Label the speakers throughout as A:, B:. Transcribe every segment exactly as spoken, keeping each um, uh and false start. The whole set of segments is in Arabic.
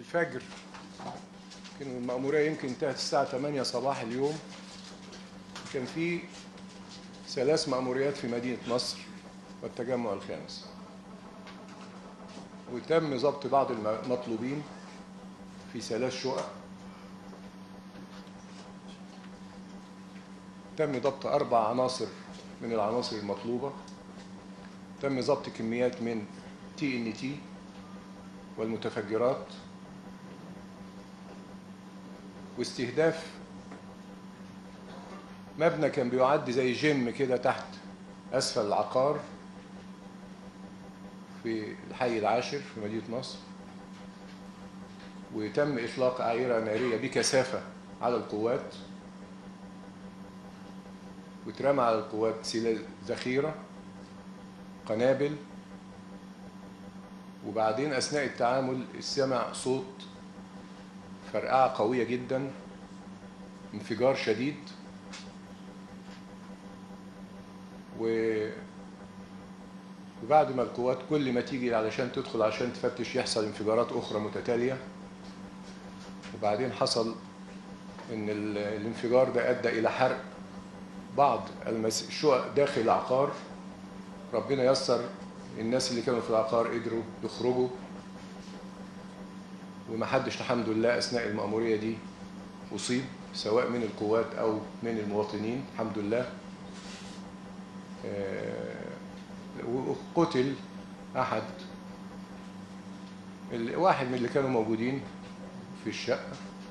A: الفجر كان المأمورية يمكن انتهت الساعة ثمانية صباح اليوم. كان في ثلاث مأموريات في مدينة نصر والتجمع الخامس، وتم ضبط بعض المطلوبين في ثلاث شقق. تم ضبط أربع عناصر من العناصر المطلوبة. تم ضبط كميات من تي ان تي والمتفجرات، واستهداف مبنى كان بيعد زي جيم كده تحت أسفل العقار في الحي العاشر في مدينة نصر. وتم إطلاق أعيرة نارية بكثافة على القوات، واترمى على القوات سلاح ذخيرة قنابل. وبعدين أثناء التعامل سمع صوت فرقعة قوية جدا، انفجار شديد، وبعد ما القوات كل ما تيجي علشان تدخل عشان تفتش يحصل انفجارات أخرى متتالية. وبعدين حصل إن الانفجار ده أدى إلى حرق بعض الشقق داخل العقار. ربنا يسر، الناس اللي كانوا في العقار قدروا يخرجوا، ومحدش الحمد لله أثناء المأمورية دي أصيب، سواء من القوات أو من المواطنين الحمد لله. وقتل أحد واحد من اللي كانوا موجودين في الشقة،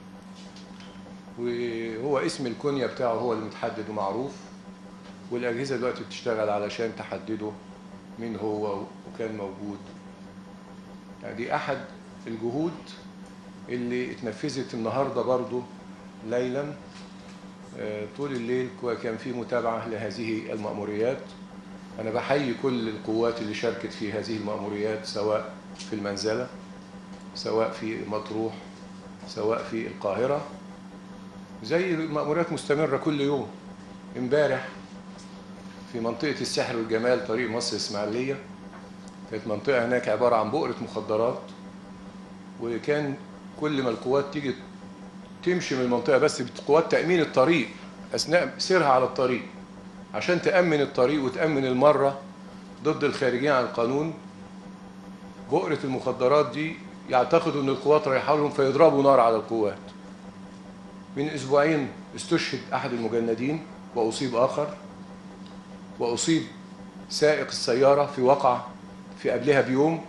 A: وهو اسم الكنية بتاعه هو اللي متحدد ومعروف، والأجهزة دلوقتي بتشتغل علشان تحدده مين هو وكان موجود. يعني دي أحد الجهود اللي اتنفذت النهاردة برضو ليلا. طول الليل كان في متابعة لهذه المأموريات. أنا بحيي كل القوات اللي شاركت في هذه المأموريات، سواء في المنزلة، سواء في مطروح، سواء في القاهرة. زي المأموريات مستمرة كل يوم. امبارح في منطقة السحر والجمال طريق مصر إسماعيلية، كانت منطقة هناك عبارة عن بؤرة مخدرات، وكان كل ما القوات تيجي تمشي من المنطقة، بس بقوات تأمين الطريق أثناء سيرها على الطريق عشان تأمن الطريق وتأمن المرة ضد الخارجين عن القانون، بؤرة المخدرات دي يعتقدوا أن القوات رايحة لهم فيضربوا نار على القوات. من أسبوعين استشهد أحد المجندين وأصيب آخر، وأصيب سائق السيارة في وقعة في قبلها بيوم،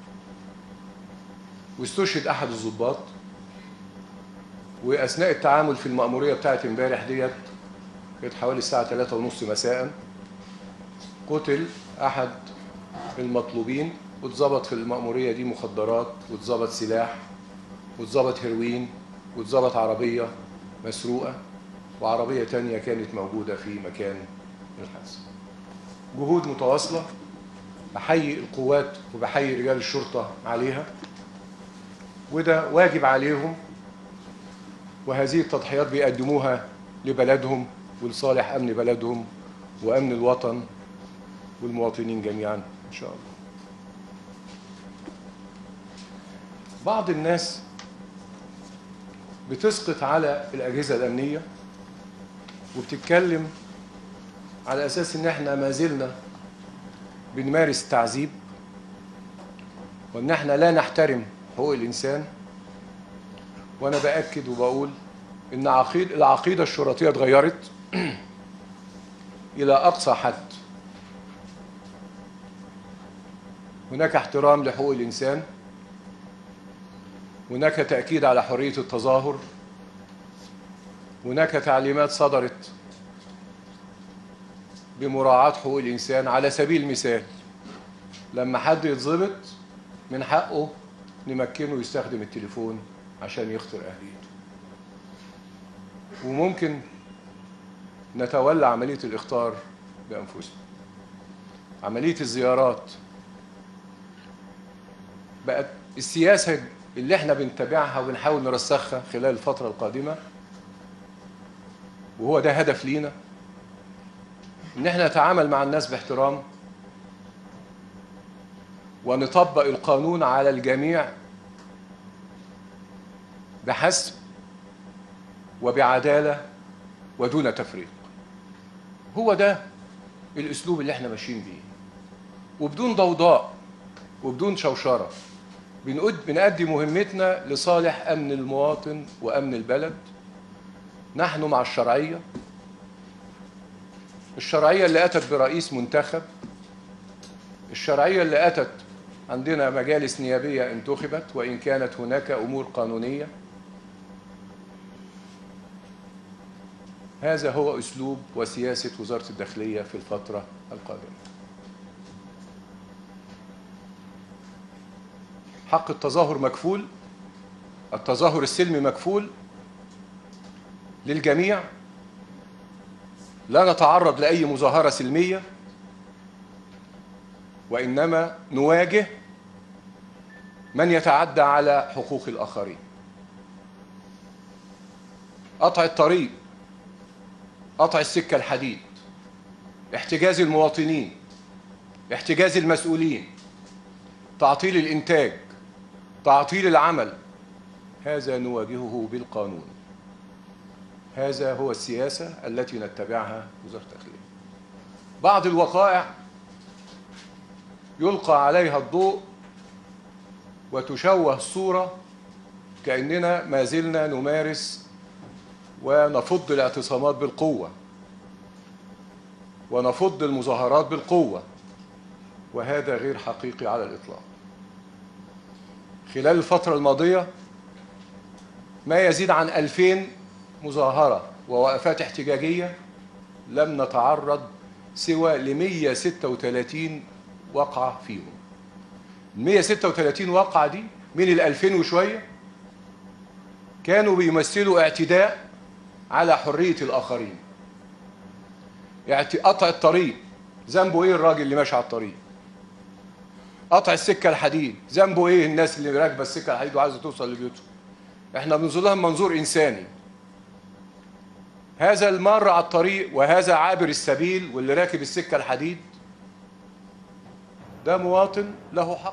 A: واستشهد أحد الضباط. وأثناء التعامل في المأمورية بتاعت امبارح ديت، كانت حوالي الساعة ثلاثة ونص مساء، قتل أحد المطلوبين، واتظبط في المأمورية دي مخدرات، واتظبط سلاح، واتظبط هيروين، واتظبط عربية مسروقة، وعربية تانية كانت موجودة في مكان الحادثة. جهود متواصلة، بحيي القوات وبحيي رجال الشرطة عليها، وده واجب عليهم، وهذه التضحيات بيقدموها لبلدهم ولصالح أمن بلدهم وأمن الوطن والمواطنين جميعا إن شاء الله. بعض الناس بتسقط على الأجهزة الأمنية وبتتكلم على أساس إن إحنا ما زلنا بنمارس التعذيب، وإن إحنا لا نحترم حقوق الإنسان. وأنا بأكد وبقول إن عقيد العقيدة الشرطية اتغيرت إلى أقصى حد. هناك احترام لحقوق الإنسان، هناك تأكيد على حرية التظاهر، هناك تعليمات صدرت بمراعاة حقوق الإنسان. على سبيل المثال، لما حد يتظبط من حقه نمكنه يستخدم التليفون عشان يخطر أهليته، وممكن نتولى عملية الإخطار بأنفسنا. عملية الزيارات بقت السياسة اللي احنا بنتبعها وبنحاول نرسخها خلال الفترة القادمة، وهو ده هدف لينا، ان احنا نتعامل مع الناس باحترام ونطبق القانون على الجميع بحسم وبعدالة ودون تفريق. هو ده الأسلوب اللي احنا ماشيين بيه، وبدون ضوضاء وبدون شوشرة بنأدي مهمتنا لصالح أمن المواطن وأمن البلد. نحن مع الشرعية، الشرعية اللي أتت برئيس منتخب، الشرعية اللي أتت عندنا مجالس نيابية انتخبت وإن كانت هناك أمور قانونية. هذا هو أسلوب وسياسة وزارة الداخلية في الفترة القادمة. حق التظاهر مكفول، التظاهر السلمي مكفول للجميع، لا نتعرض لأي مظاهرة سلمية، وإنما نواجه من يتعدى على حقوق الآخرين. قطع الطريق، قطع السكة الحديد، احتجاز المواطنين، احتجاز المسؤولين، تعطيل الإنتاج، تعطيل العمل، هذا نواجهه بالقانون. هذا هو السياسة التي نتبعها وزارة الداخلية. بعض الوقائع يلقى عليها الضوء وتشوه الصورة كأننا ما زلنا نمارس ونفض الاعتصامات بالقوة ونفض المظاهرات بالقوة، وهذا غير حقيقي على الإطلاق. خلال الفترة الماضية ما يزيد عن ألفين مظاهرة ووقفات احتجاجية لم نتعرض سوى ل مئة وستة وثلاثين وقعة فيهم. ال مئة وستة وثلاثين وقعة دي من الألفين وشوية كانوا بيمثلوا اعتداء على حرية الآخرين. قطع الطريق، ذنبه ايه الراجل اللي ماشي على الطريق؟ قطع السكة الحديد، ذنبه ايه الناس اللي راكبة السكة الحديد وعايزة توصل لبيوتهم؟ احنا بننظر لها منظور إنساني. هذا المار على الطريق وهذا عابر السبيل واللي راكب السكة الحديد ده مواطن له حق.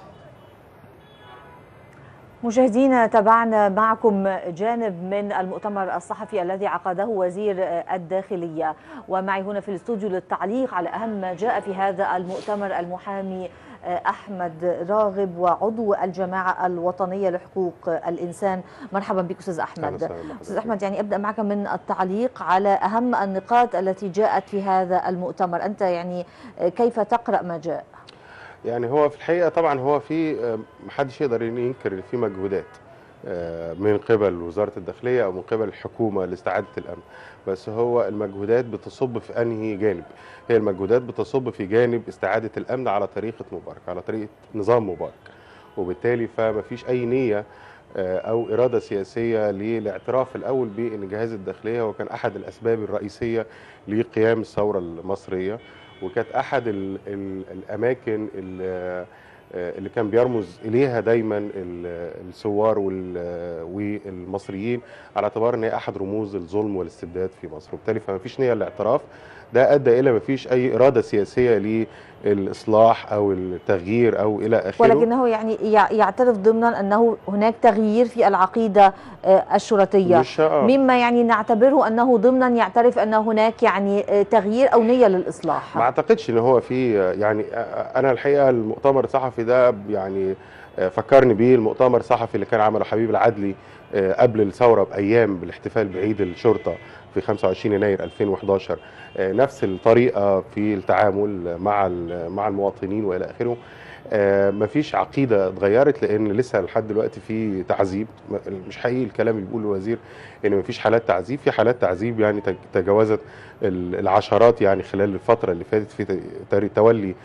B: مشاهدينا، تابعنا معكم جانب من المؤتمر الصحفي الذي عقده وزير الداخلية، ومعي هنا في الاستوديو للتعليق على أهم ما جاء في هذا المؤتمر المحامي أحمد راغب وعضو الجماعة الوطنية لحقوق الإنسان. مرحبا بك أستاذ أحمد. أستاذ أحمد، يعني أبدأ معك من التعليق على أهم النقاط التي جاءت في هذا المؤتمر. أنت يعني كيف تقرأ ما جاء؟
C: يعني هو في الحقيقة طبعا هو في محدش يقدر ينكر ان في مجهودات من قبل وزارة الداخلية او من قبل الحكومة لاستعادة الامن، بس هو المجهودات بتصب في انهي جانب؟ هي المجهودات بتصب في جانب استعادة الامن على طريقة مبارك، على طريقة نظام مبارك، وبالتالي فما فيش اي نية او اراده سياسيه للاعتراف الاول بان جهاز الداخليه هو كان احد الاسباب الرئيسيه لقيام الثوره المصريه، وكانت احد ال ال الاماكن اللي كان بيرمز اليها دايما الثوار والمصريين على اعتبار ان هي احد رموز الظلم والاستبداد في مصر، وبالتالي فما فيش نيه للاعتراف. ده ادى الى ما فيش اي اراده سياسيه للاصلاح او التغيير او الى اخره،
B: ولكنه يعني يعترف ضمنا انه هناك تغيير في العقيده الشرطيه، مما يعني نعتبره انه ضمنا يعترف ان هناك يعني تغيير او نيه للاصلاح.
C: ما اعتقدش ان هو في، يعني انا الحقيقه المؤتمر الصحفي ده يعني فكرني بيه المؤتمر الصحفي اللي كان عمله حبيب العدلي قبل الثوره بايام بالاحتفال بعيد الشرطه في خمسة وعشرين يناير ألفين وإحداشر، نفس الطريقه في التعامل مع مع المواطنين والى اخره. مفيش عقيده اتغيرت، لان لسه لحد دلوقتي في تعذيب. مش حقيقي الكلام اللي بيقوله الوزير ان مفيش حالات تعذيب، في حالات تعذيب يعني تجاوزت العشرات يعني خلال الفتره اللي فاتت في تولي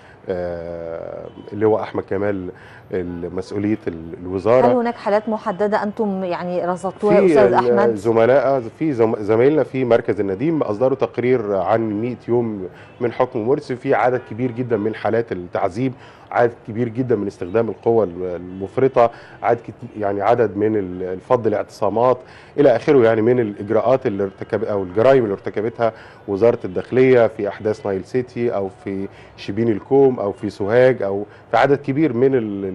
C: اللي هو احمد كمال مسؤوليه الوزاره.
B: هل هناك حالات محدده انتم يعني رصدتوها استاذ احمد؟
C: زملاء في زمايلنا في مركز النديم اصدروا تقرير عن مئة يوم من حكم مرسي، في عدد كبير جدا من حالات التعذيب عدد كبير جدا من استخدام القوة المفرطة، عدد يعني عدد من الفض الاعتصامات الى اخره، يعني من الاجراءات اللي ارتكب او الجرائم اللي ارتكبتها وزارة الداخلية في احداث نايل سيتي او في شبين الكوم او في سوهاج او في عدد كبير من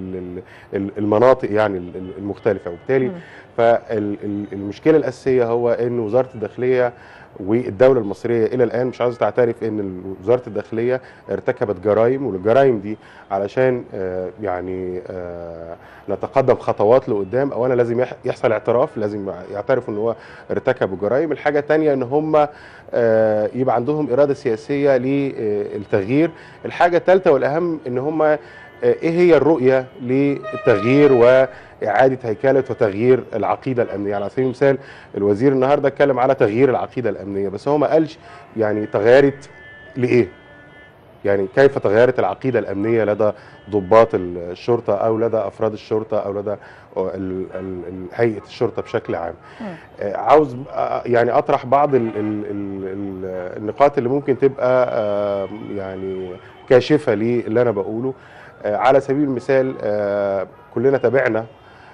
C: المناطق يعني المختلفة. وبالتالي فالمشكلة الأساسية هو أن وزارة الداخلية والدولة المصرية إلى الآن مش عاوزة تعترف أن وزارة الداخلية ارتكبت جرائم، والجرائم دي علشان يعني نتقدم خطوات لقدام أولا لازم يحصل اعتراف، لازم يعترفوا أن هو ارتكبوا جرائم. الحاجة الثانية أن هم يبقى عندهم إرادة سياسية للتغيير. الحاجة الثالثة والأهم أن هم ايه هي الرؤيه للتغيير واعاده هيكله وتغيير العقيده الامنيه. يعني على سبيل المثال الوزير النهارده اتكلم على تغيير العقيده الامنيه، بس هو ما قالش يعني تغيرت لايه؟ يعني كيف تغيرت العقيده الامنيه لدى ضباط الشرطه او لدى افراد الشرطه او لدى هيئه الشرطه بشكل عام. عاوز يعني اطرح بعض ال ال ال النقاط اللي ممكن تبقى يعني كاشفه للي انا بقوله. على سبيل المثال كلنا تابعنا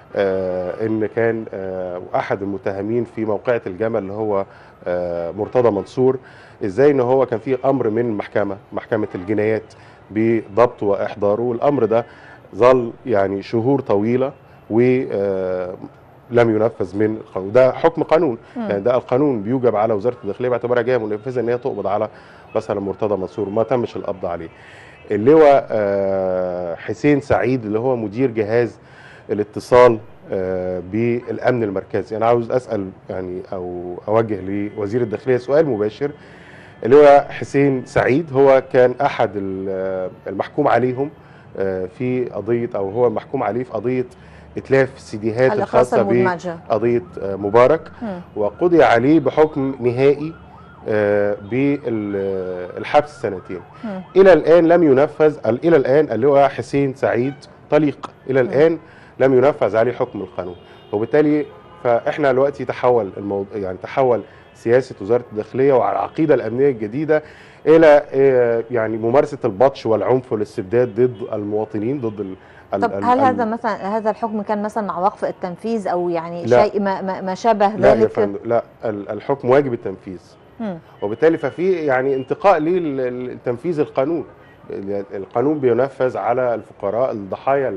C: ان كان احد المتهمين في موقعة الجمل اللي هو مرتضى منصور، ازاي ان هو كان في امر من المحكمه محكمه الجنايات بضبطه واحضاره، والامر ده ظل يعني شهور طويله ولم ينفذ من القانون. ده حكم قانون، يعني ده القانون بيوجب على وزاره الداخليه باعتبارها جهه منفذه ان هي تقبض على مثلا مرتضى منصور، ما تمش القبض عليه. اللواء حسين سعيد اللي هو مدير جهاز الاتصال بالامن المركزي، انا عاوز اسال يعني او اوجه لوزير الداخليه سؤال مباشر. اللواء حسين سعيد هو كان احد المحكوم عليهم في قضيه، او هو المحكوم عليه في قضيه اتلاف السيديهات الخاصه بقضيه مبارك، وقضي عليه بحكم نهائي بالحبس سنتين. م. الى الان لم ينفذ، الى الان اللواء حسين سعيد طليق، الى الان م. لم ينفذ عليه حكم القانون. وبالتالي فاحنا دلوقتي تحول الموضوع، يعني تحول سياسه وزاره الداخليه وعلى العقيده الامنيه الجديده الى يعني ممارسه البطش والعنف والاستبداد ضد المواطنين، ضد ال
B: طب هل هذا مثلا هذا الحكم كان مثلا مع وقف التنفيذ او يعني لا. شيء ما ما شابه ذلك؟
C: لا يا فندم، لا، الحكم واجب التنفيذ. وبالتالي ففي يعني انتقاء لتنفيذ القانون. القانون بينفذ على الفقراء الضحايا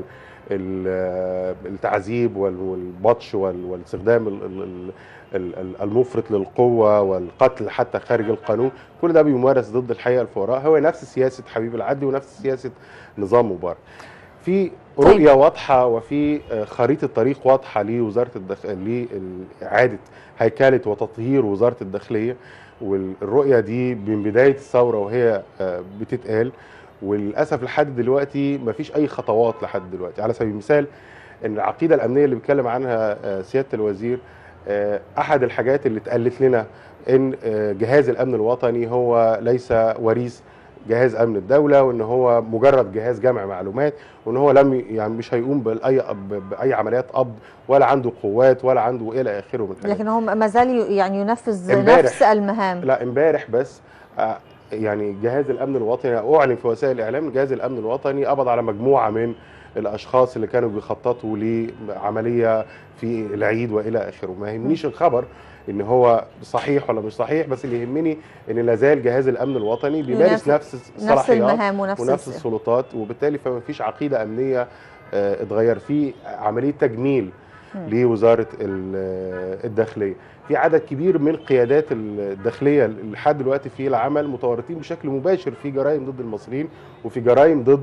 C: التعذيب والبطش والاستخدام المفرط للقوه والقتل حتى خارج القانون، كل ده بيمارس ضد الحقيقه الفقراء. هو نفس سياسه حبيب العدلي ونفس سياسه نظام مبارك. في رؤيه واضحه وفي خريطه طريق واضحه لوزاره الداخليه لاعاده هيكله وتطهير وزاره الداخليه، والرؤيه دي من بدايه الثوره وهي بتتقال، وللاسف لحد دلوقتي ما فيش اي خطوات لحد دلوقتي. على سبيل المثال ان العقيده الامنيه اللي بيتكلم عنها سياده الوزير، احد الحاجات اللي اتقالت لنا ان جهاز الامن الوطني هو ليس وريث جهاز امن الدوله، وان هو مجرد جهاز جمع معلومات، وان هو لم يعني مش هيقوم باي باي عمليات قبض ولا عنده قوات ولا عنده الى اخره من الحاجات.
B: لكن هو ما زال يعني ينفذ نفس المهام.
C: لا امبارح بس يعني جهاز الامن الوطني اعلن في وسائل الاعلام، جهاز الامن الوطني قبض على مجموعه من الاشخاص اللي كانوا بيخططوا لعمليه في العيد والى اخره. ما يهمنيش الخبر ان هو صحيح ولا مش صحيح، بس اللي يهمني ان لا زال جهاز الامن الوطني بيمارس نفس الصلاحيات ونفس, ونفس السلطات، وبالتالي فما فيش عقيده امنيه اتغير. في عمليه تجميل لوزاره الداخليه. في عدد كبير من قيادات الداخليه لحد دلوقتي في العمل متورطين بشكل مباشر في جرائم ضد المصريين وفي جرائم ضد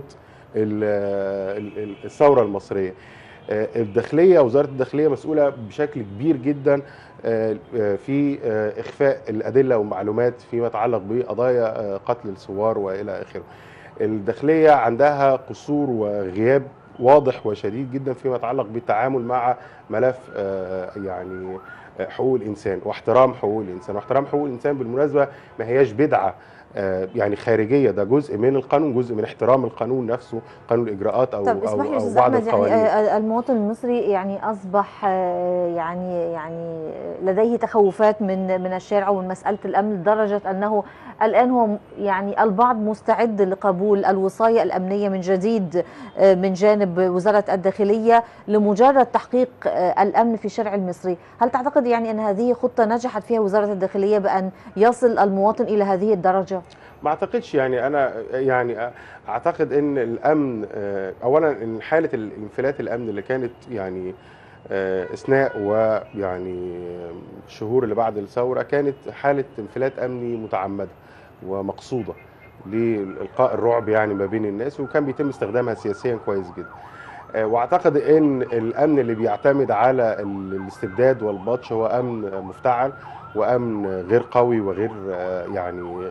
C: الثوره المصريه. الداخليه، وزاره الداخليه مسؤوله بشكل كبير جدا في اخفاء الادله والمعلومات فيما يتعلق بقضايا قتل الثوار والى اخره. الداخليه عندها قصور وغياب واضح وشديد جدا فيما يتعلق بالتعامل مع ملف يعني حقوق الانسان واحترام حقوق الانسان. واحترام حقوق الانسان بالمناسبه ما هياش بدعه يعني خارجيه، ده جزء من القانون، جزء من احترام القانون نفسه، قانون الاجراءات او
B: طب اسمح لي
C: او, أو
B: استاذ
C: بعض
B: احمد،
C: القوانين.
B: يعني المواطن المصري يعني اصبح يعني يعني لديه تخوفات من من الشارع ومن مساله الامن، لدرجه انه الان هو يعني البعض مستعد لقبول الوصايه الامنيه من جديد من جانب وزاره الداخليه لمجرد تحقيق الامن في الشارع المصري. هل تعتقد يعني ان هذه خطه نجحت فيها وزاره الداخليه بان يصل المواطن الى هذه الدرجه؟
C: ما اعتقدش، يعني انا يعني اعتقد ان الامن اولا ان حاله الانفلات الامن اللي كانت يعني اثناء ويعني الشهور اللي بعد الثوره كانت حاله انفلات امني متعمده ومقصوده لإلقاء الرعب يعني ما بين الناس، وكان بيتم استخدامها سياسيا كويس جدا. واعتقد ان الامن اللي بيعتمد على الاستبداد والبطش هو امن مفتعل وامن غير قوي وغير يعني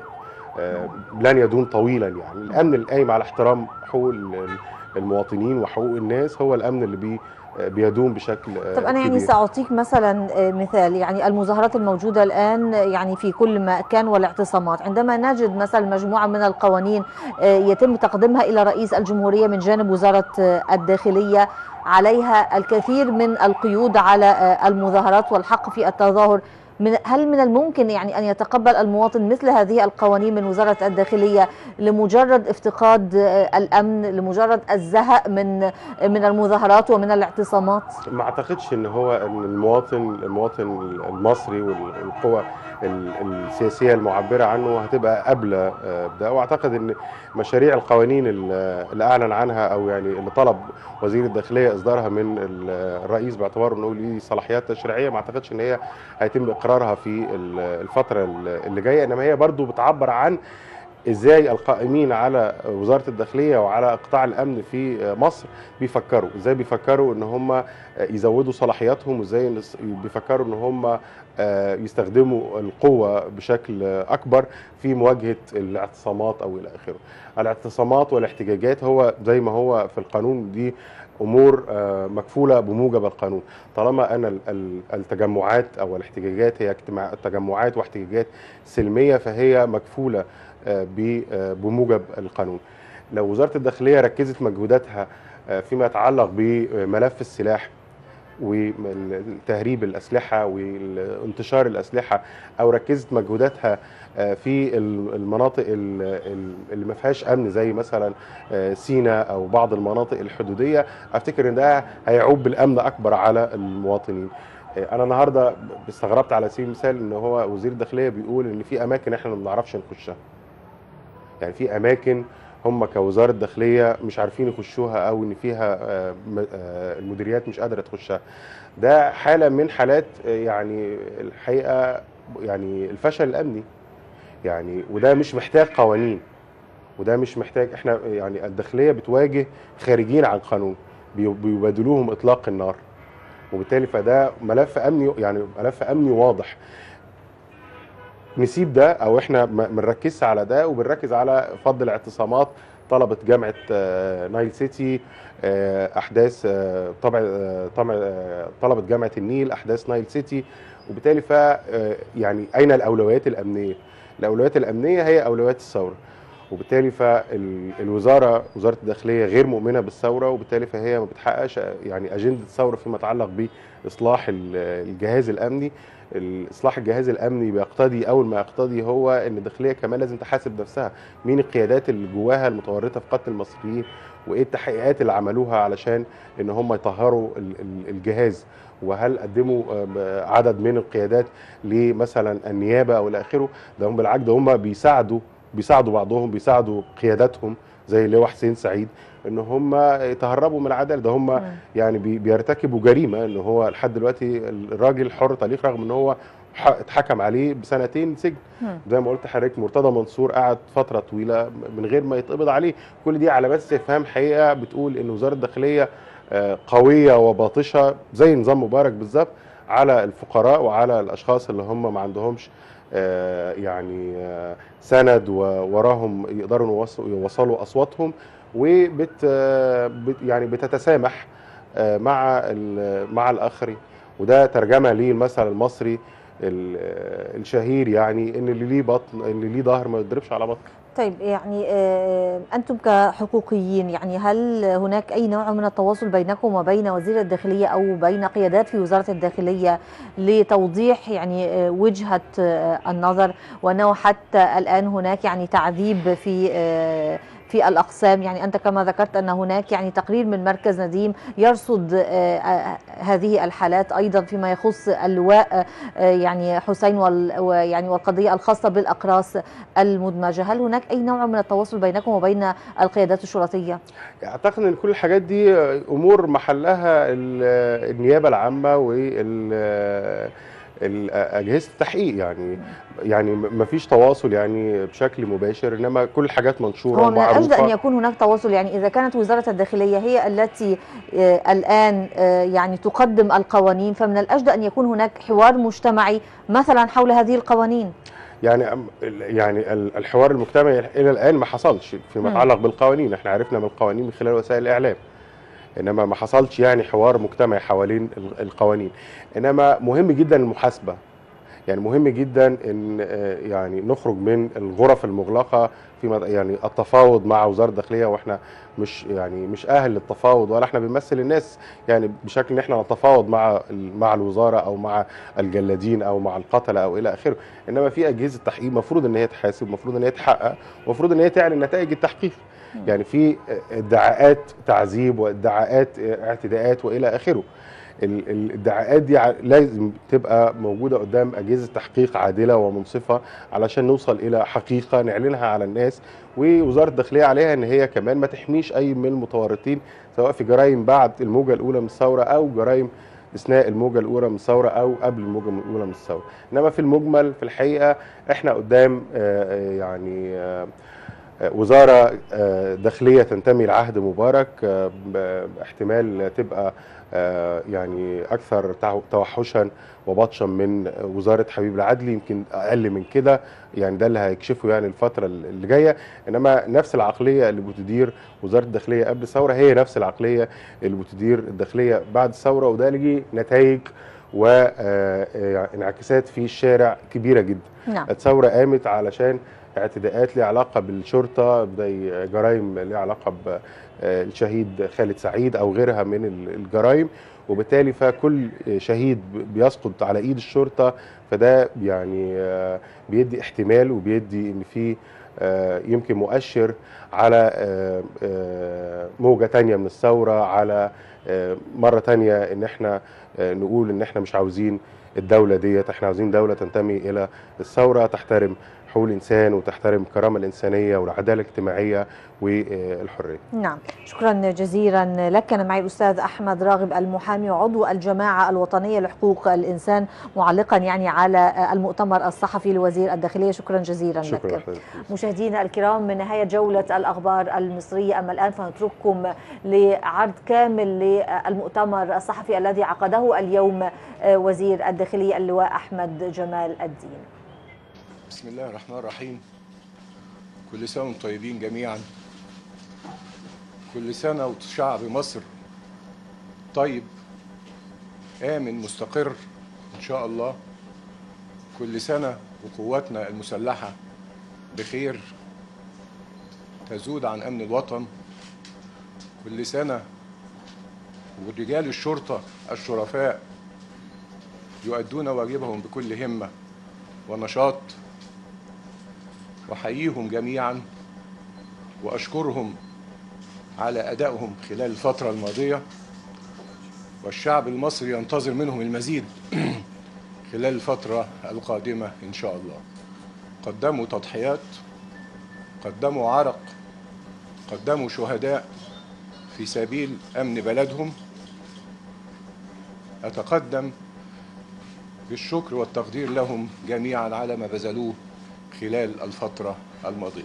C: لن يدوم طويلا. يعني الامن القايم على احترام حقوق المواطنين وحقوق الناس هو الامن اللي بي بيدوم بشكل
B: طب أنا يعني سأعطيك مثلا مثال، يعني المظاهرات الموجودة الآن يعني في كل مكان والاعتصامات، عندما نجد مثلا مجموعة من القوانين يتم تقديمها إلى رئيس الجمهورية من جانب وزارة الداخلية عليها الكثير من القيود على المظاهرات والحق في التظاهر، من هل من الممكن يعني أن يتقبل المواطن مثل هذه القوانين من وزارة الداخلية لمجرد افتقاد الأمن، لمجرد الزهق من من المظاهرات ومن الاعتصامات؟
C: ما اعتقدش ان هو ان المواطن المواطن المصري والقوى السياسيه المعبره عنه هتبقى قابله بده، واعتقد ان مشاريع القوانين اللي اعلن عنها او يعني اللي طلب وزير الداخليه اصدارها من الرئيس باعتباره انه ليه صلاحيات تشريعيه، ما اعتقدش ان هي هيتم اقرارها في الفتره اللي جايه، انما هي برضو بتعبر عن ازاي القائمين على وزاره الداخليه وعلى قطاع الامن في مصر بيفكروا، ازاي بيفكروا ان هم يزودوا صلاحياتهم، وازاي بيفكروا ان هم يستخدموا القوه بشكل اكبر في مواجهه الاعتصامات او الى اخره. الاعتصامات والاحتجاجات هو زي ما هو في القانون دي امور مكفوله بموجب القانون، طالما ان التجمعات او الاحتجاجات هي تجمعات واحتجاجات سلميه فهي مكفوله بموجب القانون. لو وزارة الداخلية ركزت مجهوداتها فيما يتعلق بملف السلاح وتهريب الأسلحة وانتشار الأسلحة، أو ركزت مجهوداتها في المناطق اللي ما فيهاش أمن زي مثلا سيناء أو بعض المناطق الحدودية، أفتكر إن ده هيعود بالأمن أكبر على المواطنين. أنا النهارده استغربت على سبيل المثال إن هو وزير الداخلية بيقول إن في أماكن إحنا ما بنعرفش نخشها. يعني في اماكن هم كوزاره داخليه مش عارفين يخشوها او ان فيها المديريات مش قادره تخشها. ده حاله من حالات يعني الحقيقه يعني الفشل الامني، يعني وده مش محتاج قوانين، وده مش محتاج، احنا يعني الداخليه بتواجه خارجين عن القانون بيبادلوهم اطلاق النار، وبالتالي فده ملف امني، يعني ملف امني واضح. نسيب ده او احنا ما بنركزش على ده وبنركز على فض الاعتصامات طلبه جامعه نايل سيتي، احداث طبع طلبه جامعه النيل، احداث نايل سيتي، وبالتالي ف يعني اين الاولويات الامنيه؟ الاولويات الامنيه هي اولويات الثوره، وبالتالي فالوزاره وزاره الداخليه غير مؤمنه بالثوره، وبالتالي فهي ما بتحققش يعني اجنده الثوره فيما يتعلق باصلاح الجهاز الامني. اصلاح الجهاز الامني بيقتضي، اول ما يقتضي هو ان الداخليه كمان لازم تحاسب نفسها، مين القيادات اللي جواها المتورطه في قتل المصريين، وايه التحقيقات اللي عملوها علشان ان هم يطهروا الجهاز، وهل قدموا عدد من القيادات لمثلا النيابه او الى اخره. ده هم بالعكس، ده هم بيساعدوا بيساعدوا بعضهم، بيساعدوا قياداتهم زي اللواء حسين سعيد ان هم يتهربوا من العداله. ده هم يعني بيرتكبوا جريمه، ان هو لحد دلوقتي الراجل حر طليق رغم ان هو اتحكم عليه بسنتين سجن. زي ما قلت حضرتك مرتضى منصور قعد فتره طويله من غير ما يتقبض عليه. كل دي علامات استفهام حقيقه بتقول ان وزاره الداخليه قويه وباطشه زي نظام مبارك بالظبط على الفقراء وعلى الاشخاص اللي هم ما عندهمش يعني سند ووراهم يقدروا يوصلوا اصواتهم، وبت يعني بتتسامح مع مع الاخرين. وده ترجمه للمثل المصري الشهير يعني ان اللي ليه بطن اللي ليه ظهر ما يضربش على بطن.
B: طيب يعني أنتم كحقوقيين يعني هل هناك أي نوع من التواصل بينكم وبين وزير الداخلية أو بين قيادات في وزارة الداخلية لتوضيح يعني وجهة النظر، وأنه حتى الآن هناك يعني تعذيب في في الأقسام؟ يعني أنت كما ذكرت أن هناك يعني تقرير من مركز نديم يرصد هذه الحالات أيضا فيما يخص اللواء يعني حسين ويعني والقضية الخاصة بالأقراص المدمجة. هل هناك أي نوع من التواصل بينكم وبين القيادات الشرطية؟
C: أعتقد أن كل الحاجات دي أمور محلها النيابة العامة وال اجهزه التحقيق، يعني يعني ما فيش تواصل يعني بشكل مباشر، انما كل الحاجات منشوره
B: هو من
C: ومعروفه.
B: الأجدى أن يكون هناك تواصل، يعني إذا كانت وزارة الداخلية هي التي الآن يعني تقدم القوانين، فمن الأجدى أن يكون هناك حوار مجتمعي مثلا حول هذه القوانين.
C: يعني يعني الحوار المجتمعي الى الان ما حصلش فيما يتعلق بالقوانين. احنا عرفنا من القوانين من خلال وسائل الاعلام، انما ما حصلش يعني حوار مجتمعي حوالين القوانين. انما مهم جدا المحاسبه، يعني مهم جدا ان يعني نخرج من الغرف المغلقه فيما يعني التفاوض مع وزاره الداخليه، واحنا مش يعني مش اهل للتفاوض، ولا احنا بنمثل الناس يعني بشكل ان احنا نتفاوض مع مع الوزاره او مع الجلادين او مع القتله او الى اخره. انما في اجهزه تحقيق المفروض ان هي تحاسب، المفروض ان هي تحقق، المفروض ان هي تعلن نتائج التحقيق. يعني في ادعاءات تعذيب وادعاءات اعتداءات والى اخره. الادعاءات دي لازم تبقى موجوده قدام اجهزه تحقيق عادله ومنصفه علشان نوصل الى حقيقه نعلنها على الناس، ووزاره الداخليه عليها ان هي كمان ما تحميش اي من المتورطين سواء في جرائم بعد الموجه الاولى من الثوره او جرائم اثناء الموجه الاولى من الثوره او قبل الموجه الاولى من الثوره. انما في المجمل في الحقيقه احنا قدام يعني وزاره داخليه تنتمي لعهد مبارك، احتمال تبقى يعني اكثر توحشا وبطشا من وزاره حبيب العدلي، يمكن اقل من كده، يعني ده اللي هيكشفه يعني الفتره اللي جايه. انما نفس العقليه اللي بتدير وزاره الداخليه قبل الثوره هي نفس العقليه اللي بتدير الداخليه بعد الثوره، وده ليه نتائج وانعكاسات في الشارع كبيره جدا.
B: نعم.
C: الثوره قامت علشان اعتداءات ليها علاقه بالشرطه، زي جرائم ليها علاقه بالشهيد خالد سعيد او غيرها من الجرائم، وبالتالي فكل شهيد بيسقط على ايد الشرطه فده يعني بيدي احتمال وبيدي ان في يمكن مؤشر على موجه ثانيه من الثوره، على مره ثانيه ان احنا نقول ان احنا مش عاوزين الدوله ديت، احنا عاوزين دوله تنتمي الى الثوره، تحترم حقوق الانسان وتحترم الكرامه الانسانيه والعداله الاجتماعيه والحريه.
B: نعم، شكرا جزيلا لك. كان معي الاستاذ احمد راغب المحامي وعضو الجماعه الوطنيه لحقوق الانسان، معلقا يعني على المؤتمر الصحفي لوزير الداخليه. شكرا جزيلا
C: شكرا
B: لك. مشاهدينا الكرام، من نهايه جوله الاخبار المصريه، اما الان فنترككم لعرض كامل للمؤتمر الصحفي الذي عقده اليوم وزير الداخليه اللواء احمد جمال الدين.
A: بسم الله الرحمن الرحيم. كل سنة وانتم طيبين جميعا. كل سنة وشعب مصر طيب آمن مستقر إن شاء الله. كل سنة وقواتنا المسلحة بخير تزود عن أمن الوطن. كل سنة ورجال الشرطة الشرفاء يؤدون واجبهم بكل همة ونشاط. وحييهم جميعا وأشكرهم على أدائهم خلال الفترة الماضية، والشعب المصري ينتظر منهم المزيد خلال الفترة القادمة إن شاء الله. قدموا تضحيات، قدموا عرق، قدموا شهداء في سبيل أمن بلدهم. أتقدم بالشكر والتقدير لهم جميعا على ما بذلوه خلال الفترة الماضية.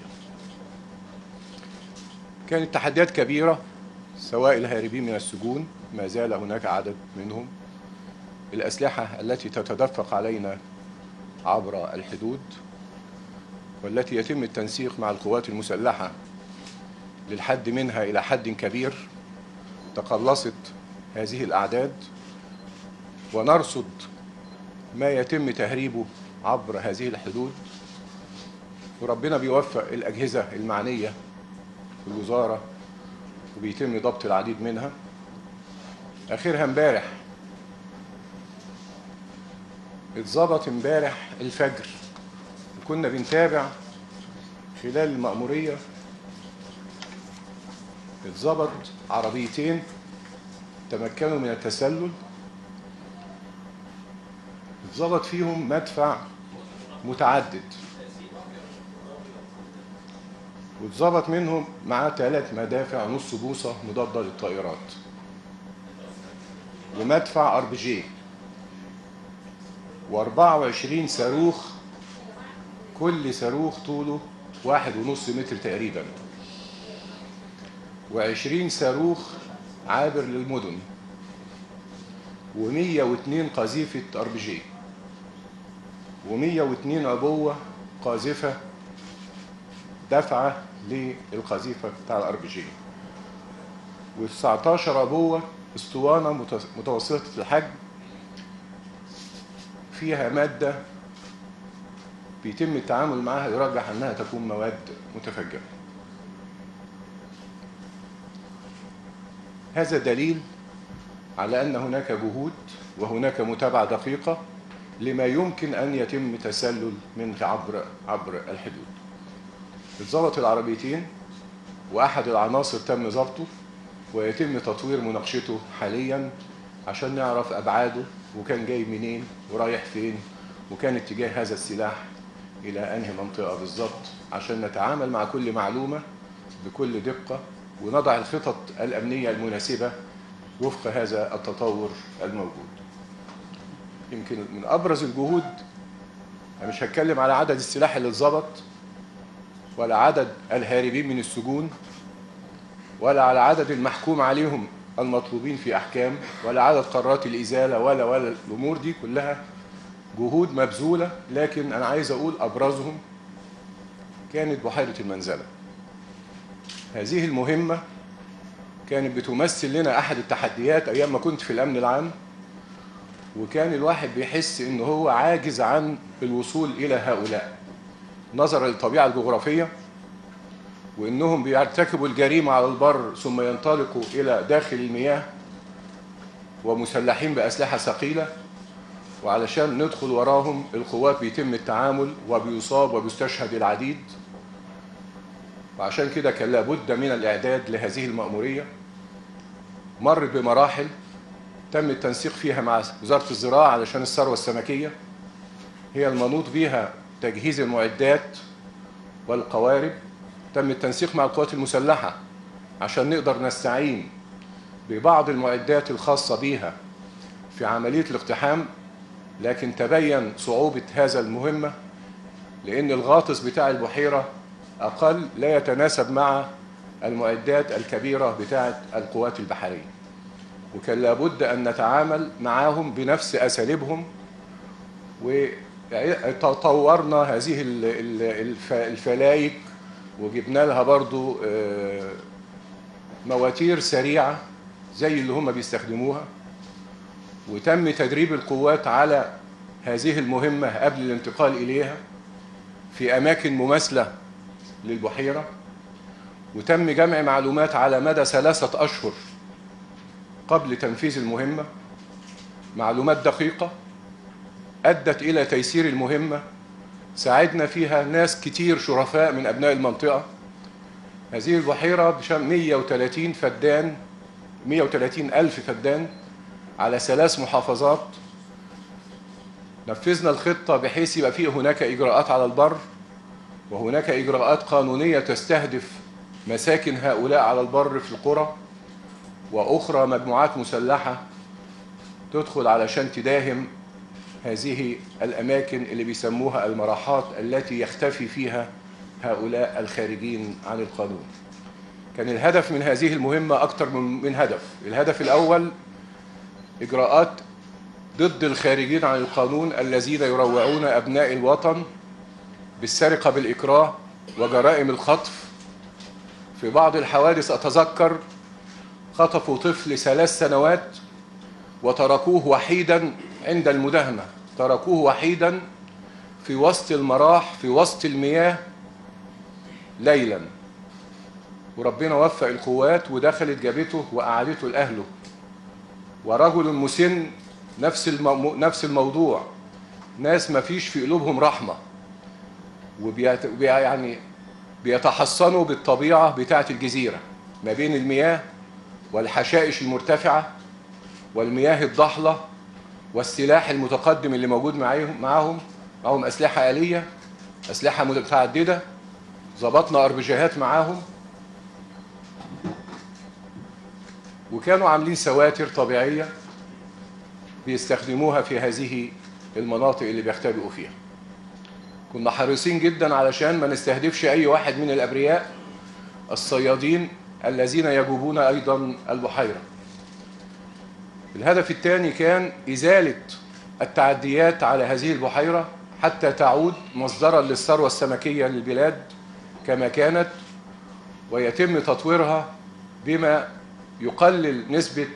A: كانت تحديات كبيرة، سواء الهاربين من السجون، ما زال هناك عدد منهم، الأسلحة التي تتدفق علينا عبر الحدود والتي يتم التنسيق مع القوات المسلحة للحد منها إلى حد كبير. تقلصت هذه الأعداد ونرصد ما يتم تهريبه عبر هذه الحدود، وربنا بيوفق الأجهزة المعنية في الوزارة وبيتم ضبط العديد منها. آخرها امبارح اتظبط امبارح الفجر، وكنا بنتابع خلال المأمورية اتظبط عربيتين تمكنوا من التسلل، اتظبط فيهم مدفع متعدد، واتظبط منهم معاه ثلاث مدافع نص بوصة مضادة للطائرات، ومدفع ار بي جي، وأربعة وعشرين صاروخ، كل صاروخ طوله واحد ونص متر تقريبا، وعشرين صاروخ عابر للمدن، ومية واتنين قذيفة ار بي جي، ومية واتنين عبوة قاذفة دفعة للقذيفة بتاع الار بي جي، وتسعتاشر عبوة اسطوانة متوسطة الحجم فيها مادة بيتم التعامل معها يرجح أنها تكون مواد متفجرة. هذا دليل على أن هناك جهود وهناك متابعة دقيقة لما يمكن أن يتم تسلل منه عبر عبر الحدود. اتظبط العربيتين، وأحد العناصر تم ضبطه ويتم تطوير مناقشته حاليا عشان نعرف أبعاده وكان جاي منين ورايح فين وكان اتجاه هذا السلاح إلى أنهي منطقة بالظبط، عشان نتعامل مع كل معلومة بكل دقة ونضع الخطط الأمنية المناسبة وفق هذا التطور الموجود. يمكن من أبرز الجهود، أنا مش هتكلم على عدد السلاح اللي اتظبط ولا عدد الهاربين من السجون ولا على عدد المحكوم عليهم المطلوبين في أحكام ولا عدد قرارات الإزالة ولا ولا الأمور دي كلها جهود مبذولة، لكن أنا عايز أقول أبرزهم كانت بحيرة المنزلة. هذه المهمة كانت بتمثل لنا أحد التحديات أيام ما كنت في الأمن العام، وكان الواحد بيحس إن هو عاجز عن الوصول إلى هؤلاء نظرا للطبيعة الجغرافية، وإنهم بيرتكبوا الجريمة على البر ثم ينطلقوا إلى داخل المياه ومسلحين بأسلحة ثقيلة، وعلشان ندخل وراهم القوات بيتم التعامل وبيصاب وبيستشهد العديد. وعشان كده كان لابد من الإعداد لهذه المأمورية. مرت بمراحل تم التنسيق فيها مع وزارة الزراعة علشان الثروة السمكية هي المنوط بها تجهيز المعدات والقوارب. تم التنسيق مع القوات المسلحة عشان نقدر نستعين ببعض المعدات الخاصة بها في عملية الاقتحام، لكن تبين صعوبة هذا المهمة لأن الغاطس بتاع البحيرة أقل لا يتناسب مع المعدات الكبيرة بتاعة القوات البحرية، وكان لابد أن نتعامل معهم بنفس أساليبهم. وطورنا هذه الفلايك وجبنا لها برضو مواتير سريعة زي اللي هم بيستخدموها، وتم تدريب القوات على هذه المهمة قبل الانتقال إليها في أماكن مماثلة للبحيرة، وتم جمع معلومات على مدى ثلاثة أشهر قبل تنفيذ المهمة، معلومات دقيقة أدت إلى تيسير المهمة، ساعدنا فيها ناس كتير شرفاء من أبناء المنطقة. هذه البحيرة مية وثلاثين فدان، مية وثلاثين ألف فدان على ثلاث محافظات. نفذنا الخطة بحيث يبقى فيه هناك إجراءات على البر وهناك إجراءات قانونية تستهدف مساكن هؤلاء على البر في القرى، وأخرى مجموعات مسلحة تدخل علشان تداهم هذه الأماكن اللي بيسموها المراحات التي يختفي فيها هؤلاء الخارجين عن القانون. كان الهدف من هذه المهمة أكثر من هدف. الهدف الأول إجراءات ضد الخارجين عن القانون الذين يروعون أبناء الوطن بالسرقة بالإكراه وجرائم الخطف. في بعض الحوادث أتذكر خطفوا طفل ثلاث سنوات وتركوه وحيدا عند المداهمة تركوه وحيدا في وسط المراح في وسط المياه ليلا، وربنا وفق القوات ودخلت جابته وقعدته لأهله. ورجل مسن نفس المو... نفس الموضوع، ناس ما فيش في قلوبهم رحمة، وبيت... يعني بيتحصنوا بالطبيعة بتاعة الجزيرة ما بين المياه والحشائش المرتفعة والمياه الضحلة والسلاح المتقدم اللي موجود معاهم معاهم معاهم أسلحة آلية، أسلحة متعددة، ظبطنا أربجيهات معاهم، وكانوا عاملين سواتر طبيعية بيستخدموها في هذه المناطق اللي بيختبئوا فيها. كنا حريصين جدا علشان ما نستهدفش أي واحد من الأبرياء الصيادين الذين يجوبون أيضا البحيرة. الهدف الثاني كان إزالة التعديات على هذه البحيرة حتى تعود مصدرا للثروة السمكية للبلاد كما كانت، ويتم تطويرها بما يقلل نسبة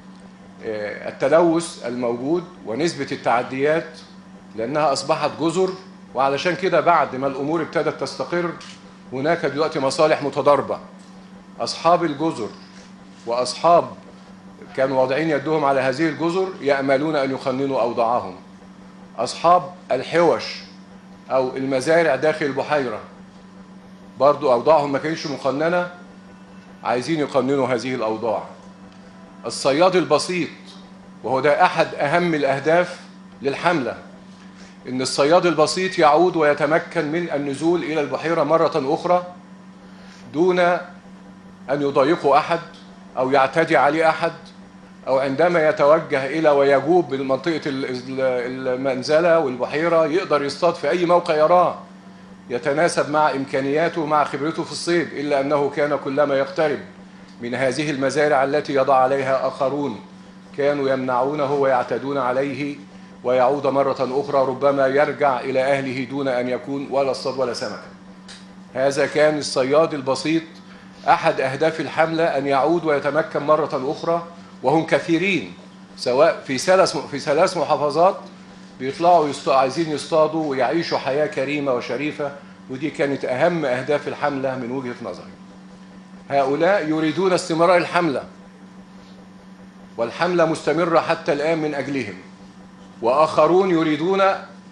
A: التلوث الموجود ونسبة التعديات، لأنها أصبحت جزر. وعلشان كده بعد ما الأمور ابتدت تستقر هناك دلوقتي مصالح متضاربة، أصحاب الجزر وأصحاب كانوا واضعين يدهم على هذه الجزر يأملون أن يقننوا أوضاعهم، أصحاب الحوش أو المزارع داخل البحيرة برضو أوضاعهم ما كانتش مقننة، عايزين يقننوا هذه الأوضاع. الصياد البسيط، وهو ده أحد أهم الأهداف للحملة، إن الصياد البسيط يعود ويتمكن من النزول إلى البحيرة مرة أخرى دون أن يضايقه أحد أو يعتدي عليه أحد، أو عندما يتوجه إلى ويجوب بمنطقة المنزلة والبحيرة يقدر يصطاد في أي موقع يراه يتناسب مع إمكانياته ومع خبرته في الصيد، إلا أنه كان كلما يقترب من هذه المزارع التي يضع عليها آخرون كانوا يمنعونه ويعتدون عليه، ويعود مرة أخرى ربما يرجع إلى أهله دون أن يكون ولا اصطاد ولا سمكة. هذا كان الصياد البسيط أحد أهداف الحملة، أن يعود ويتمكن مرة أخرى، وهم كثيرين سواء في ثلاث في ثلاث محافظات بيطلعوا يصطاد عايزين يصطادوا ويعيشوا حياة كريمة وشريفة، ودي كانت أهم أهداف الحملة من وجهة نظري. هؤلاء يريدون استمرار الحملة، والحملة مستمرة حتى الآن من أجلهم، وآخرون يريدون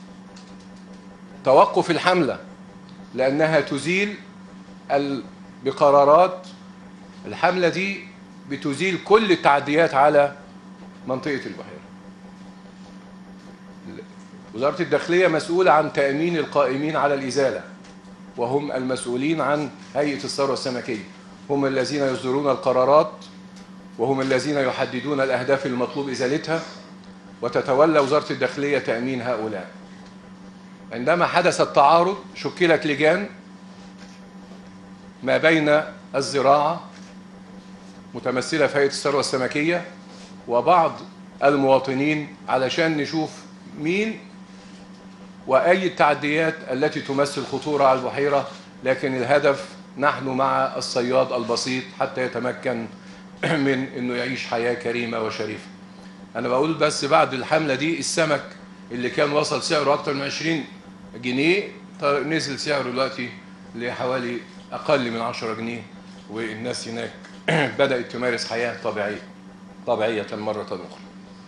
A: توقف الحملة لأنها تزيل بقرارات الحملة دي بتزيل كل التعديات على منطقة البحيرة. وزارة الداخلية مسؤولة عن تأمين القائمين على الإزالة، وهم المسؤولين عن هيئة الثروة السمكية، هم الذين يصدرون القرارات وهم الذين يحددون الأهداف المطلوب إزالتها، وتتولى وزارة الداخلية تأمين هؤلاء. عندما حدث التعارض شكلت لجان ما بين الزراعة متمثلة في هيئة الثروة السمكية وبعض المواطنين علشان نشوف مين وأي التعديات التي تمثل خطورة على البحيرة، لكن الهدف نحن مع الصياد البسيط حتى يتمكن من أنه يعيش حياة كريمة وشريفة. أنا بقول بس بعد الحملة دي السمك اللي كان وصل سعره أكتر من عشرين جنيه نزل سعره دلوقتي لحوالي أقل من عشرة جنيه، والناس هناك بدأت تمارس حياة طبيعية طبيعية مرة أخرى.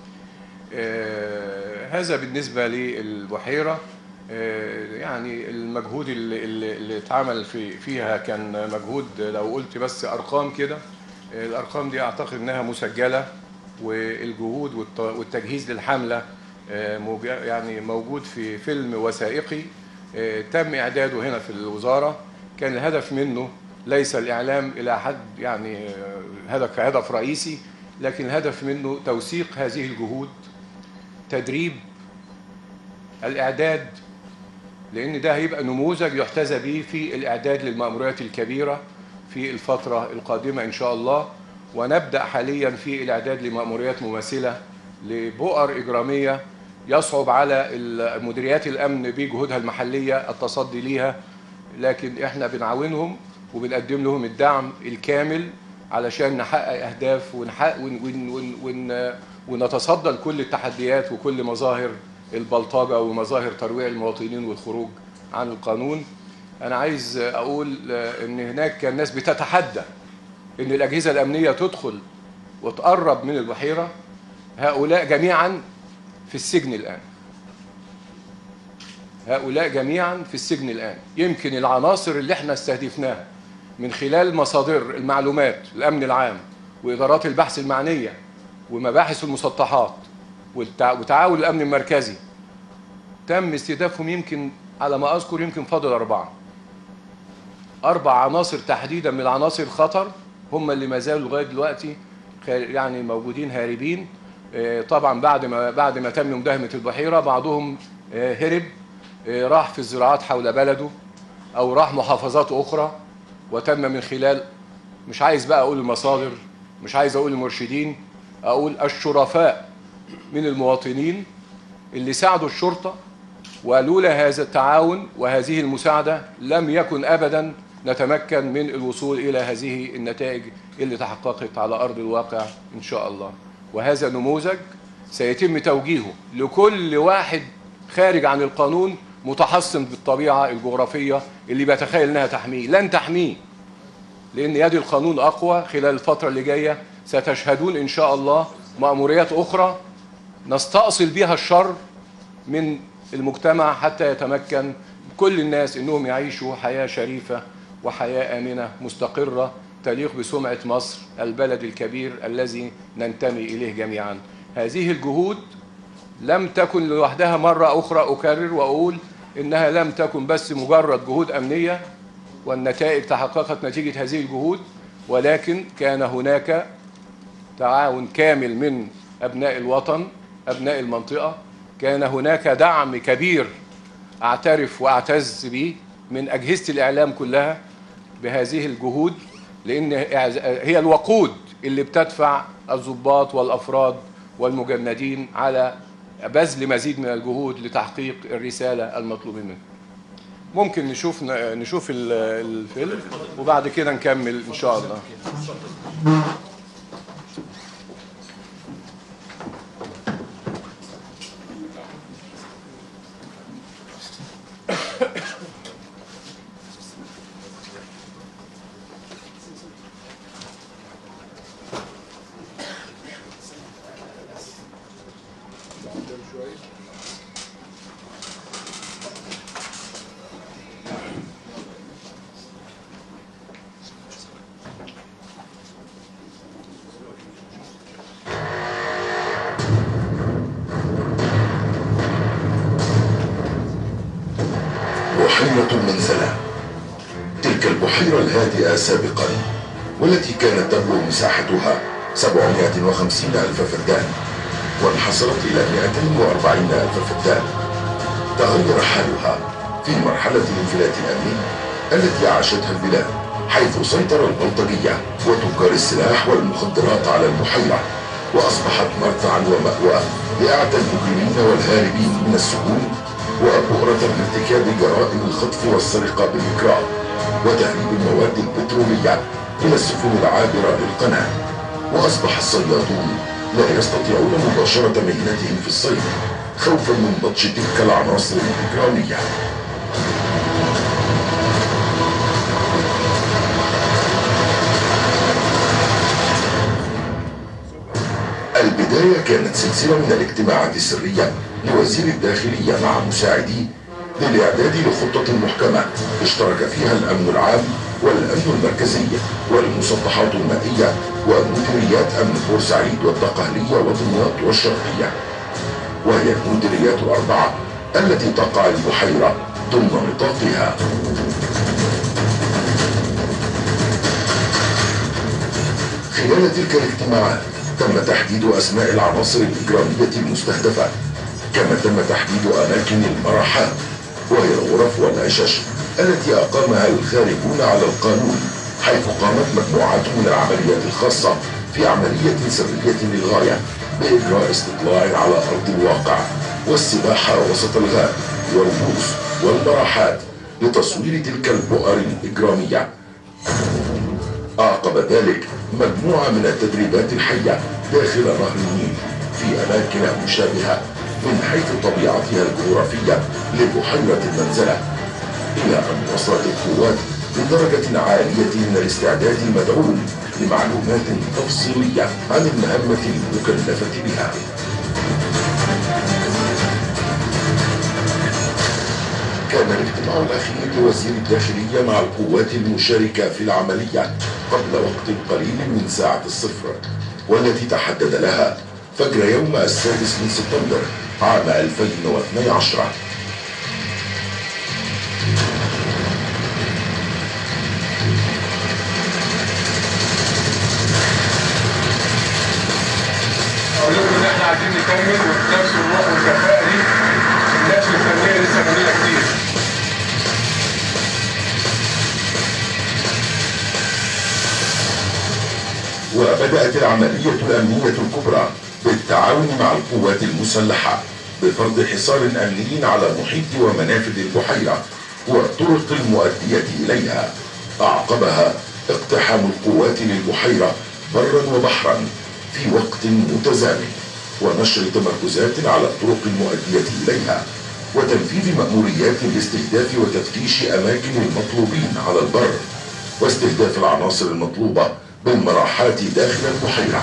A: آه هذا بالنسبة للبحيرة. آه يعني المجهود اللي, اللي اتعمل في فيها كان مجهود، لو قلت بس أرقام كده، آه الأرقام دي أعتقد أنها مسجلة، والجهود والتجهيز للحملة آه يعني موجود في فيلم وثائقي آه تم إعداده هنا في الوزارة. كان الهدف منه ليس الإعلام إلى حد يعني هدف هدف رئيسي، لكن الهدف منه توثيق هذه الجهود، تدريب، الإعداد، لأن ده هيبقى نموذج يحتذى به في الإعداد للمأموريات الكبيرة في الفترة القادمة إن شاء الله. ونبدأ حاليا في الإعداد لمأموريات مماثلة لبؤر إجرامية يصعب على مديريات الأمن بجهودها المحلية التصدي ليها، لكن احنا بنعاونهم وبنقدم لهم الدعم الكامل علشان نحقق أهداف ونحقق ون ون ون ون ونتصدى لكل التحديات وكل مظاهر البلطجة ومظاهر ترويع المواطنين والخروج عن القانون. أنا عايز أقول إن هناك كان ناس بتتحدى إن الأجهزة الأمنية تدخل وتقرب من البحيرة. هؤلاء جميعا في السجن الآن. هؤلاء جميعا في السجن الآن. يمكن العناصر اللي احنا استهدفناها من خلال مصادر المعلومات الأمن العام وإدارات البحث المعنية ومباحث المسطحات وتعاون الأمن المركزي، تم استهدافهم يمكن على ما أذكر يمكن فاضل أربعة أربع عناصر تحديدا من عناصر الخطر، هم اللي ما زالوا لغاية دلوقتي يعني موجودين هاربين. طبعا بعد ما بعد ما تم مداهمة البحيرة بعضهم هرب، راح في الزراعات حول بلده أو راح محافظات أخرى، وتم من خلال، مش عايز بقى أقول المصادر، مش عايز أقول المرشدين، أقول الشرفاء من المواطنين اللي ساعدوا الشرطة. ولولا هذا التعاون وهذه المساعدة لم يكن أبدا نتمكن من الوصول إلى هذه النتائج اللي تحققت على أرض الواقع إن شاء الله. وهذا نموذج سيتم توجيهه لكل واحد خارج عن القانون متحصن بالطبيعة الجغرافية اللي بيتخيل أنها تحميه. لن تحميه، لأن يد القانون أقوى. خلال الفترة اللي جاية ستشهدون إن شاء الله مأموريات أخرى نستأصل بها الشر من المجتمع حتى يتمكن كل الناس أنهم يعيشوا حياة شريفة وحياة آمنة مستقرة تليق بسمعة مصر البلد الكبير الذي ننتمي إليه جميعا. هذه الجهود لم تكن لوحدها، مرة أخرى أكرر وأقول إنها لم تكن بس مجرد جهود أمنية والنتائج تحققت نتيجة هذه الجهود، ولكن كان هناك تعاون كامل من أبناء الوطن، أبناء المنطقة. كان هناك دعم كبير أعترف وأعتز به من أجهزة الإعلام كلها بهذه الجهود، لأن هي الوقود اللي بتدفع الضباط والأفراد والمجندين على بذل مزيد من الجهود لتحقيق الرسالة المطلوبة منه. ممكن نشوف نشوف الفيلم وبعد كده نكمل إن شاء الله.
D: بحيرة المنزلة، تلك البحيرة الهادئة سابقا والتي كانت تبلغ مساحتها سبعمائة وخمسين ألف فدان وانحصرت إلى مائتين وأربعين ألف فدان، تغير حالها في مرحلة الانفلات الأمني التي عاشتها البلاد، حيث سيطر البلطجية وتجار السلاح والمخدرات على البحيرة، وأصبحت مرتعا ومأوى لأعتى المجرمين والهاربين من السجون، وبؤرة لارتكاب جرائم الخطف والسرقة بالإكراه وتهريب المواد البترولية إلى السفن العابرة للقناة. وأصبح الصيادون لا يستطيعون مباشرة مهنتهم في الصيد خوفا من بطش تلك العناصر الإجرامية. البداية كانت سلسلة من الاجتماعات السرية لوزير الداخلية مع مساعديه للإعداد لخطة محكمة اشترك فيها الأمن العام والأمن المركزي والمسطحات المائية ومديريات أمن بورسعيد والدقهلية ودمياط والشرقية، وهي المديريات الأربعة التي تقع البحيرة ضمن نطاقها. خلال تلك الاجتماعات تم تحديد أسماء العناصر الإجرامية المستهدفة، كما تم تحديد أماكن المراحات وهي الغرف والعشش التي أقامها الخارجون على القانون، حيث قامت مجموعات من العمليات الخاصة في عملية سرية للغاية بإجراء استطلاع على أرض الواقع والسباحة وسط الغاب والبوص والمراحات لتصوير تلك البؤر الإجرامية. أعقب ذلك مجموعة من التدريبات الحية داخل نهر النيل في أماكن مشابهة من حيث طبيعتها الجغرافية لبحيرة المنزلة، إلى أن وصلت القوات لدرجة عالية من الاستعداد المدعوم لمعلومات تفصيلية عن المهمة المكلفة بها. كان الاجتماع الأخير لوزير الداخلية مع القوات المشاركة في العملية قبل وقت قليل من ساعة الصفر، والتي تحدد لها فجر يوم السادس من سبتمبر عام ألفين واثني عشر.
A: أقول لكم إن إحنا عايزين نكمل وبنفس الروح والكفاءة دي، الناس الفنية لسه فنية كتير.
D: وبدأت العملية الأمنية الكبرى بالتعاون مع القوات المسلحة بفرض حصار أمني على محيط ومنافذ البحيرة والطرق المؤدية إليها. أعقبها اقتحام القوات للبحيرة برا وبحرا في وقت متزامن، ونشر تمركزات على الطرق المؤدية إليها، وتنفيذ مأموريات لاستهداف وتفتيش أماكن المطلوبين على البر، واستهداف العناصر المطلوبة بالمراحات داخل البحيرة.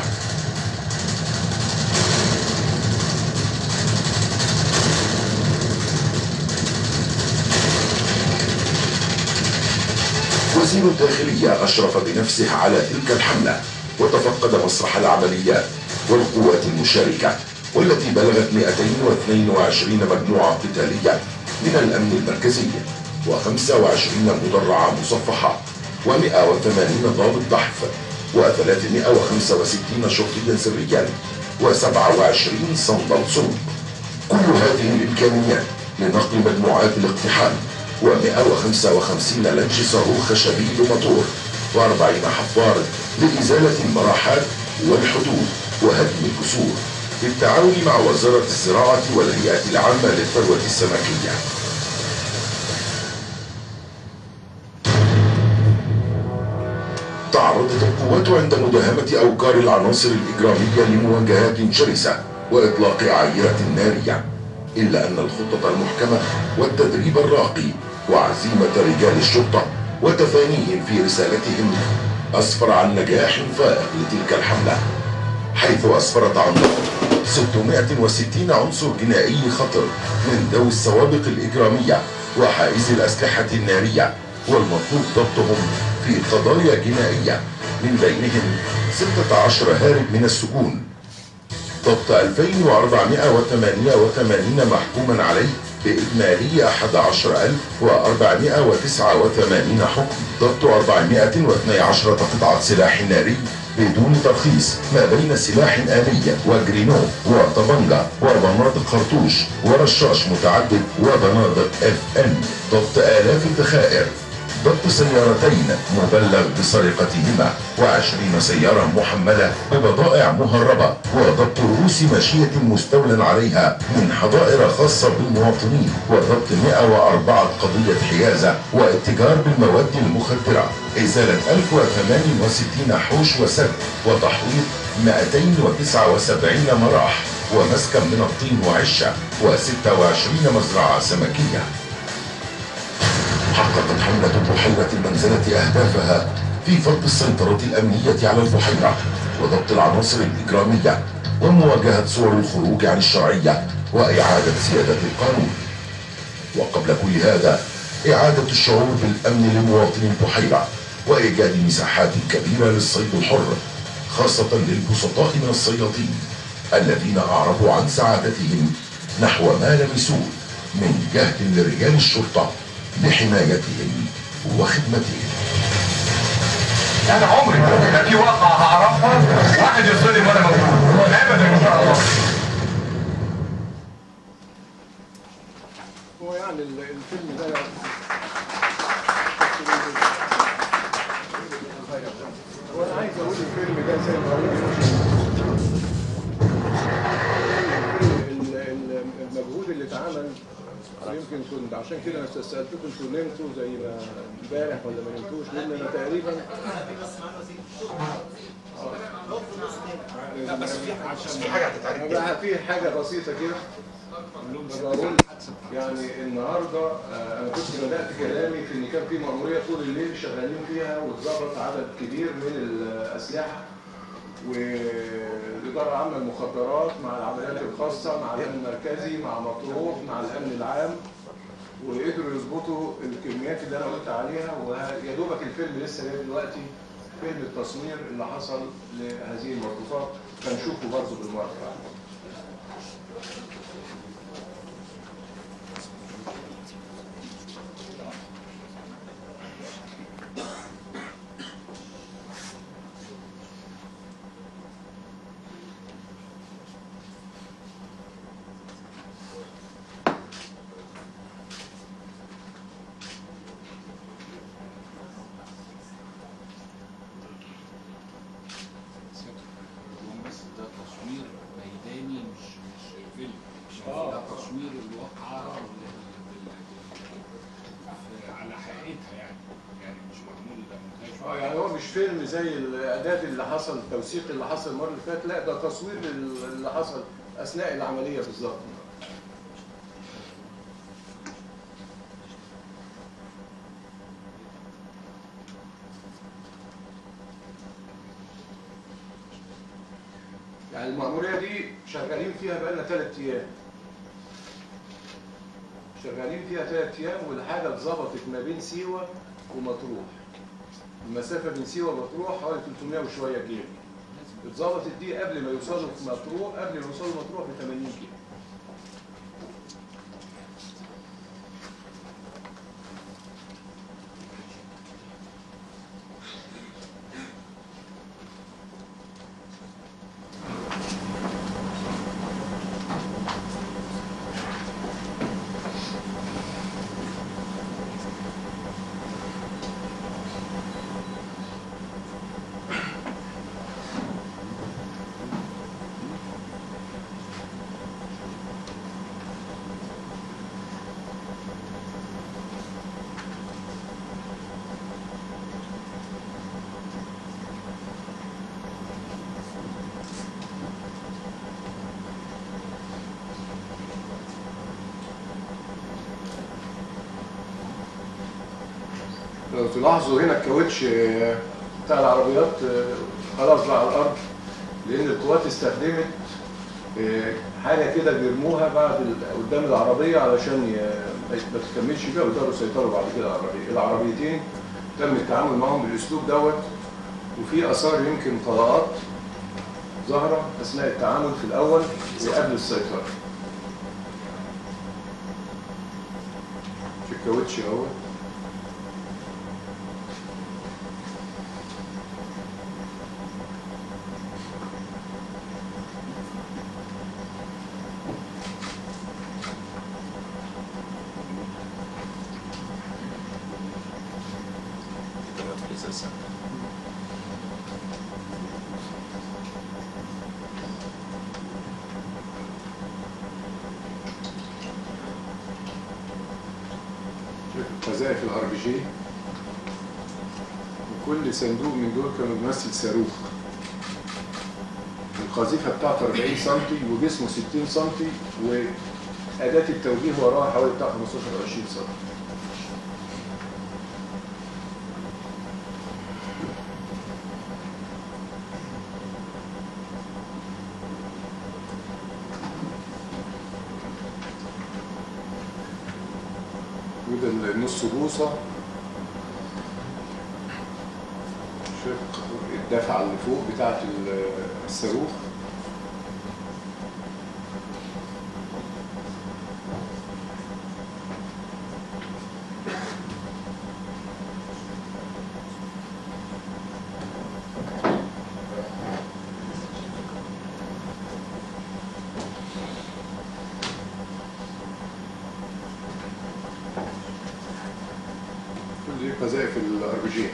D: وزير الداخلية أشرف بنفسه على تلك الحملة، وتفقد مسرح العمليات والقوات المشاركة، والتي بلغت مئتين واثنين وعشرين مجموعة قتالية من الأمن المركزي، وخمسة وعشرين مدرعة مصفحة، ومئة وثمانين ضابط بحث، وثلاثمئة وخمسة وستين شرطيا سريا، وسبعة وعشرين صندل صلب. كل هذه الإمكانيات لنقل مجموعات الاقتحام، ومئة وخمسة وخمسين لانش صاروخ شبيب موتور، وأربعين حفار لإزالة المراحات والحدود وهدم الجسور، بالتعاون مع وزارة الزراعة والهيئة العامة للثروة السمكية. تعرضت القوات عند مداهمة أوكار العناصر الإجرامية لمواجهات شرسة وإطلاق عيرة نارية، إلا أن الخطة المحكمة والتدريب الراقي وعزيمة رجال الشرطة وتفانيهم في رسالتهم أسفر عن نجاح فائق لتلك الحملة، حيث أسفرت عن ضبط ستمئة وستين عنصر جنائي خطر من ذوي السوابق الإجرامية وحائز الأسلحة النارية، والمطلوب ضبطهم في قضايا جنائية، من بينهم ستة عشر هارب من السجون، ضبط ألفين وأربعمئة وثمانية وثمانين محكوما عليه بإجمالي أحد عشر ألف وأربعمئة وتسعة وثمانين حكم، ضبط أربعمئة واثني عشر قطعة سلاح ناري بدون ترخيص، ما بين سلاح آلي وجرينو وطبنجة وبنادق خرطوش ورشاش متعدد وبنادق اف ان، ضبط آلاف الذخائر، ضبط سيارتين مبلغ بسرقتهما، وعشرين سيارة محملة ببضائع مهربة، وضبط رؤوس ماشية مستولى عليها من حظائر خاصة بالمواطنين، وضبط مئة وأربعة قضية حيازة واتجار بالمواد المخدرة، إزالة ألف وثمانية وستين حوش وسد، وتحويط مئتين وتسعة وسبعين مراح، ومسكن من الطين وعشة، وستة وعشرين مزرعة سمكية. حققت حملة بحيرة المنزلة أهدافها في فرض السيطرة الأمنية على البحيرة، وضبط العناصر الإجرامية، ومواجهة صور الخروج عن الشرعية، وإعادة سيادة القانون. وقبل كل هذا إعادة الشعور بالأمن لمواطني البحيرة، وإيجاد مساحات كبيرة للصيد الحر، خاصة للبسطاء من الصيادين الذين أعربوا عن سعادتهم نحو ما لمسوه من جهد لرجال الشرطة لحمايتهم وخدمتهم.
A: أنا عمري ما في واقعة هعرفها واحد يصلي وأنا موجود أبدا إن شاء الله.
E: هو يعني الفيلم ده وأنا عايز أقول الفيلم ده زي ما المجهود اللي اتعمل، يمكن كنت عشان كده انا سالتكم انتوا نمتوا زي ما امبارح ولا ما نمتوش، لان انا تقريبا لا بس في
D: في حاجه هتتعرف
E: بقى في حاجه بسيطه كده بقول يعني النهارده آه، انا كنت بدات كلامي في ان كان في مأموريه طول الليل شغالين فيها واتظبط عدد كبير من الاسلحه والاداره العامه للمخدرات مع العمليات الخاصه مع الامن المركزي مع مطروح مع الامن العام، وقدروا يظبطوا الكميات اللي انا قلت عليها. ويا دوبك الفيلم لسه جاي دلوقتي، فيلم التصوير اللي حصل لهذه الموقفات فنشوفه برضه بالمره. يعني هو مش فيلم زي الاداء اللي حصل، التوثيق اللي حصل المره اللي فاتت، لا ده تصوير اللي حصل اثناء العمليه بالظبط. يعني المأمورية دي شغالين فيها بقالنا ثلاث ايام. شغالين فيها ثلاث ايام والحاجه اتظبطت ما بين سيوه ومطروح. المسافه بين سيوه ومطروح حوالي ثلاثمائة وشويه كيلو. اتظبطت دي قبل ما يوصلوا في مطروح، قبل ما يوصلوا مطروح ب ثمانين كيلو. لو تلاحظوا هنا الكاوتش بتاع العربيات خلاص بقى على الارض، لان القوات استخدمت حاجه كده بيرموها بعد قدام العربيه علشان ما تكملش بيها ويقدروا يسيطروا بعد كده على العربيه. العربيتين تم التعامل معهم بالاسلوب دوت، وفي اثار يمكن طلقات ظاهره اثناء التعامل في الاول وقبل السيطره. في الكاوتش اهو قذائف الار بي جي، وكل صندوق من دول كانوا بيمثل صاروخ. القذيفه بتاعته أربعين سنتي وجسمه ستين سنتي، واداه التوجيه وراها حوالي بتاع خمستاشر أو عشرين سنتي. وده النص بوصه شق الدفعه اللي فوق بتاعه الصاروخ. دي قذائف الار بي جي.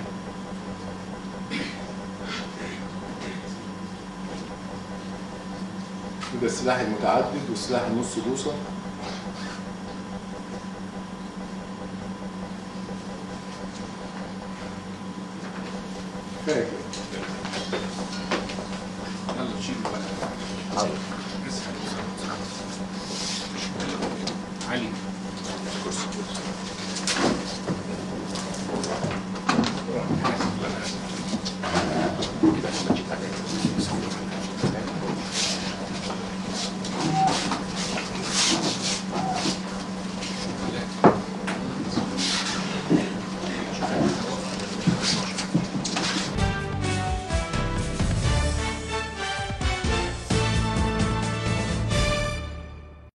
E: وده السلاح المتعدد والسلاح النص بوصه. فاكر يلا
F: علي كرسي كرسي